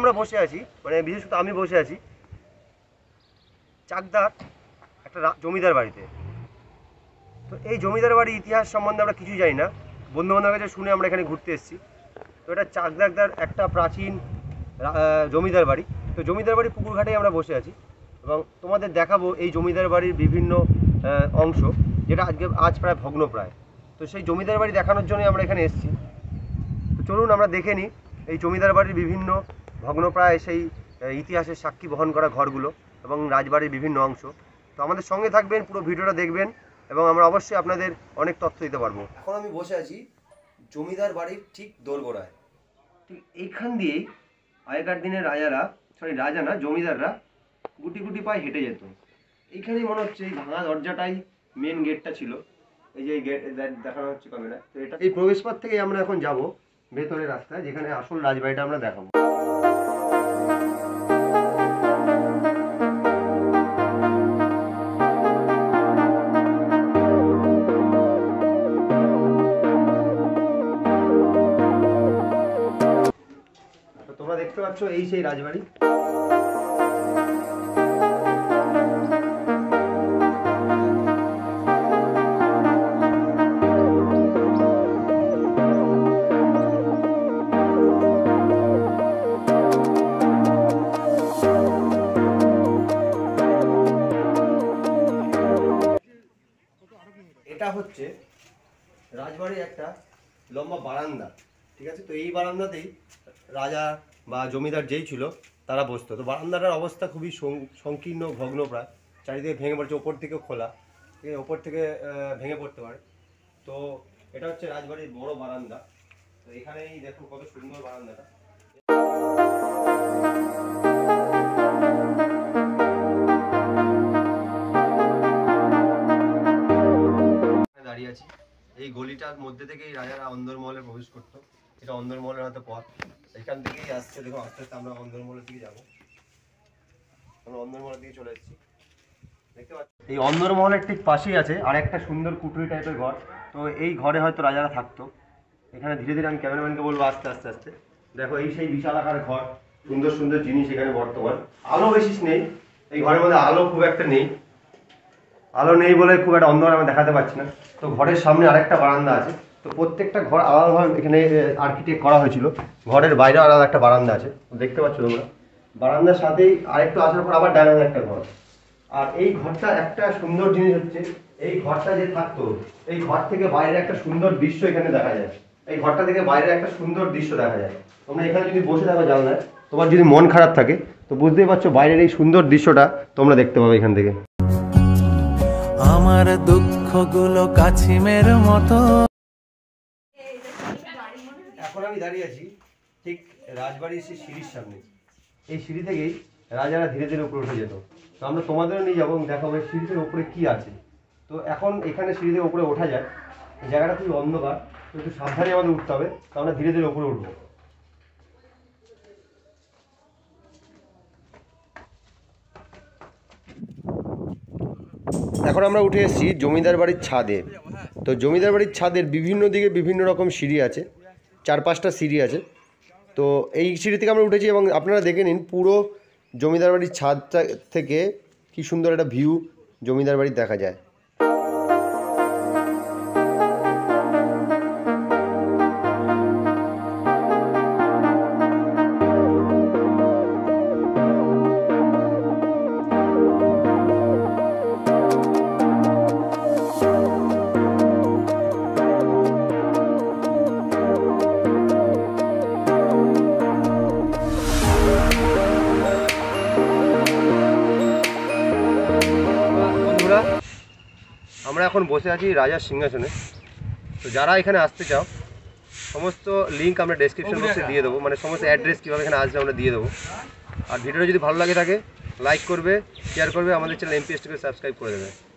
আমরা বসে আছি, মানে বিশেষত আমি বসে আছি চাকদার একটা জমিদার বাড়িতে। তো এই জমিদার বাড়ির ইতিহাস সম্বন্ধে আমরা কিছুই জানি না, বন্ধুবান্ধবের কাছে শুনে আমরা এখানে ঘুরতে এসেছি। তো এটা চাকদার একটা প্রাচীন জমিদার বাড়ি। তো জমিদার বাড়ি পুকুরঘাটেই আমরা বসে আছি এবং তোমাদের দেখাবো এই জমিদার বাড়ির বিভিন্ন অংশ, যেটা আজ প্রায় ভগ্নপ্রায়। তো সেই জমিদার বাড়ি দেখানোর জন্যই আমরা এখানে এসেছি। তো চলুন আমরা দেখে নিই এই জমিদার বাড়ির বিভিন্ন ভগ্নপ্রায় সেই ইতিহাসের সাক্ষী বহন করা ঘরগুলো এবং রাজবাড়ির বিভিন্ন অংশ। তো আমাদের সঙ্গে থাকবেন, পুরো ভিডিওটা দেখবেন এবং আমরা অবশ্যই আপনাদের অনেক তথ্য দিতে পারবো। এখন আমি বসে আছি জমিদার বাড়ির ঠিক দোরগোড়ায়। ঠিক এইখান দিয়েই আগেকার দিনের রাজা না, জমিদাররা গুটি গুটি পায়ে হেঁটে যেত। এইখানেই মনে হচ্ছে এই ভাঙা দরজাটাই মেন গেটটা ছিল। এই যে গেট দেখানো হচ্ছে ক্যামেরা। তো এটা এই প্রবেশপথ থেকেই আমরা এখন যাব ভেতরের রাস্তায়, যেখানে আসল রাজবাড়িটা আমরা দেখাবো। তোমরা দেখতে পাচ্ছ এই সেই রাজবাড়ি। এটা হচ্ছে রাজবাড়ির একটা লম্বা বারান্দা, ঠিক আছে। তো এই বারান্দাতেই রাজা বা জমিদার যেই ছিল তারা বসতো। তো বারান্দাটার অবস্থা খুবই সংকীর্ণ, ভগ্নপ্রায়, চারিদিকে ভেঙে পড়ছে, ওপর থেকেও খোলা, ঠিক আছে, ওপর থেকে ভেঙে পড়তে পারে। তো এটা হচ্ছে রাজবাড়ির বড় বারান্দা। তো এখানেই দেখো কত সুন্দর বারান্দাটা। দাঁড়িয়ে আছি এই গলিটার মধ্যে থেকেই রাজারা অন্দরমহলে প্রবেশ করতো। এটা অন্দরমহলের হয়তো পথ, এখান থেকেই আসছে। দেখো আস্তে আস্তে আমরা অন্দরমহলের দিকে যাবো। আমরা অন্দরমহলের দিকে চলে এসেছি, দেখতে পাচ্ছি। এই অন্দরমহলের ঠিক পাশেই আছে আর একটা সুন্দর কুঠুরি টাইপের ঘর। তো এই ঘরে হয়তো রাজারা থাকতো। এখানে ধীরে ধীরে আমি ক্যামেরাম্যানকে বলবো আস্তে আস্তে আস্তে। দেখো এই সেই বিশাল আকার ঘর, সুন্দর সুন্দর জিনিস এখানে বর্তমান। আলো বেশি নেই এই ঘরের মধ্যে, আলো খুব একটা নেই, আলো নেই বলে খুব একটা অন্ধকার আমি দেখাতে পারছি না। তো ঘরের সামনে আরেকটা বারান্দা আছে। তো প্রত্যেকটা ঘর আলাদাভাবে এখানে আর্কিটেক্ট করা হয়েছিল। ঘরের বাইরে আলাদা একটা বারান্দা আছে, দেখতে পাচ্ছ তোমরা। বারান্দার সাথেই আরেকটু আসার পর আবার ডাইনার একটা ঘর। আর এই ঘরটা একটা সুন্দর জিনিস হচ্ছে, এই ঘরটা যে থাকতো, এই ঘর থেকে বাইরে একটা সুন্দর দৃশ্য এখানে দেখা যায়। এই ঘরটা থেকে বাইরে একটা সুন্দর দৃশ্য দেখা যায়। তোমরা এখানে যদি বসে থাকো জানলায়, তোমার যদি মন খারাপ থাকে তো বুঝতেই পারছো বাইরের এই সুন্দর দৃশ্যটা তোমরা দেখতে পাবে এখান থেকে। আমার দুঃখগুলো কাছিমের মতো। এখন আমি দাঁড়িয়ে আছি ঠিক রাজবাড়ির সেই সিঁড়ির সামনে। এই সিঁড়ি থেকেই রাজারা ধীরে ধীরে উপরে উঠে যেত। তো আমরা তোমাদেরও নিয়ে যাবো এবং দেখাবো সিঁড়ির উপরে কি আছে। তো এখন এখানে সিঁড়ি থেকে উপরে ওঠা যায়, এই জায়গাটা খুবই অন্ধকার, তো একটু সাবধানে আমাদের উঠতে হবে। তো আমরা ধীরে ধীরে উপরে উঠবো। এখন আমরা উঠে এসেছি জমিদার বাড়ির ছাদে। তো জমিদার বাড়ির ছাদের বিভিন্ন দিকে বিভিন্ন রকম সিঁড়ি আছে, 4-5টা সিঁড়ি আছে। তো এই সিঁড়ি থেকে আমরা উঠেছি এবং আপনারা দেখে নিন পুরো জমিদার বাড়ির ছাদটা থেকে কি সুন্দর একটা ভিউ জমিদার বাড়ি দেখা যায়। আমরা এখন বসে আছি রাজার সিংহাসনে। তো যারা এখানে আসতে চাও সমস্ত লিঙ্ক আমরা ডেসক্রিপশন বক্সে দিয়ে দেবো, মানে সমস্ত অ্যাড্রেস কীভাবে এখানে আসবে আমরা দিয়ে দেবো। আর ভিডিওটা যদি ভালো লাগে থাকে লাইক করবে, শেয়ার করবে, আমাদের চ্যানেল এমপিএসটিকে সাবস্ক্রাইব করে দেবে।